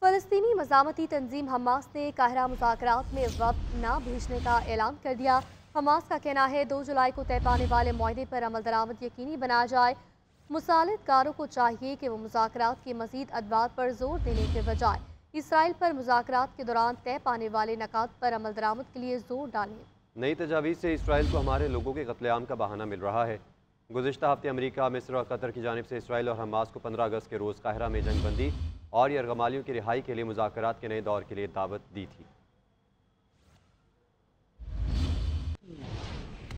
फ़लस्तीनी मज़ामती तंजीम Hamas ने Cairo मुज़ाकरात में वक्त न भेजने का ऐलान कर दिया। हमास का कहना है 2 जुलाई को तय पाने वाले मुआहदे पर अमल दरामद यकीनी बनाया जाए। मुसालिदकारों को चाहिए कि वो मुज़ाकरात के मज़ीद अदवार पर जोर देने के बजाय इसराइल पर मुज़ाकरात के दौरान तय पाने वाले नकात पर अमल दरामद के लिए जोर डालें। नई तजावीज़ से इसराइल को हमारे लोगों के कत्लेआम का बहाना मिल रहा है। गुज़िश्ता हफ्ते अमेरिका, मिस्र और कतर की जानिब से इसराइल और हमास को 15 अगस्त के रोज़ काहिरा में जंगबंदी और यरगमालियों की रिहाई के लिए मुज़ाकरात के नए दौर के लिए दावत दी थी।